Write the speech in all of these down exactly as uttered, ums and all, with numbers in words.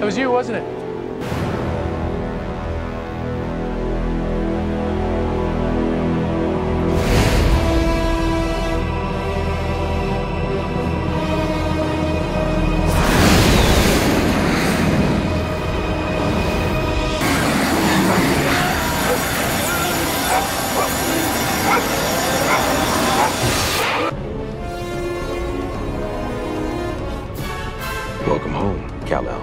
That was you, wasn't it? Welcome home, Kal-El.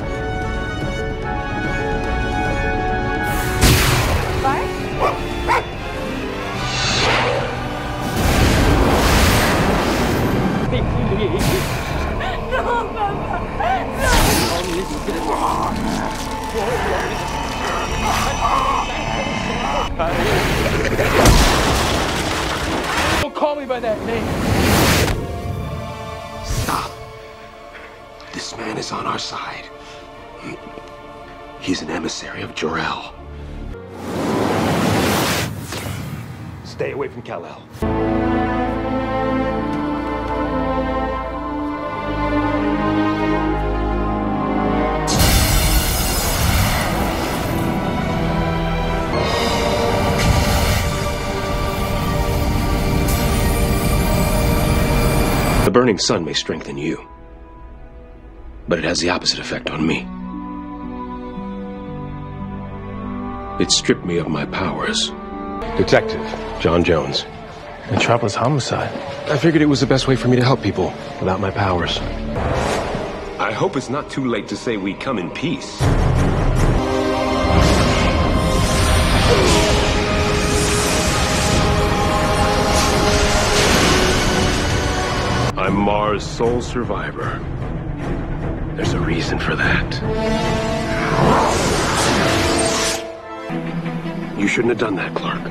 Don't call me by that name. Stop. This man is on our side. He's an emissary of Jor-El. Stay away from Kal-El. The burning sun may strengthen you, but it has the opposite effect on me. It stripped me of my powers. Detective John Jones. Metropolis homicide. I figured it was the best way for me to help people without my powers. I hope it's not too late to say we come in peace. I'm Mars' sole survivor. There's a reason for that. You shouldn't have done that, Clark.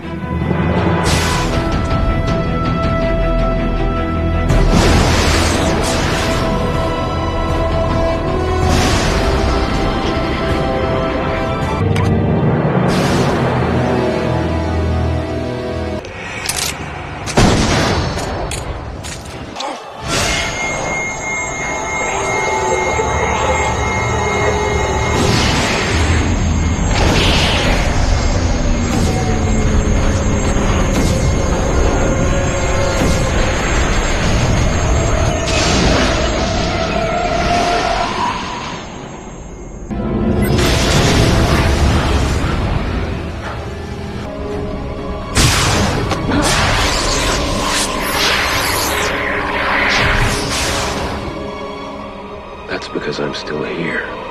That's because I'm still here.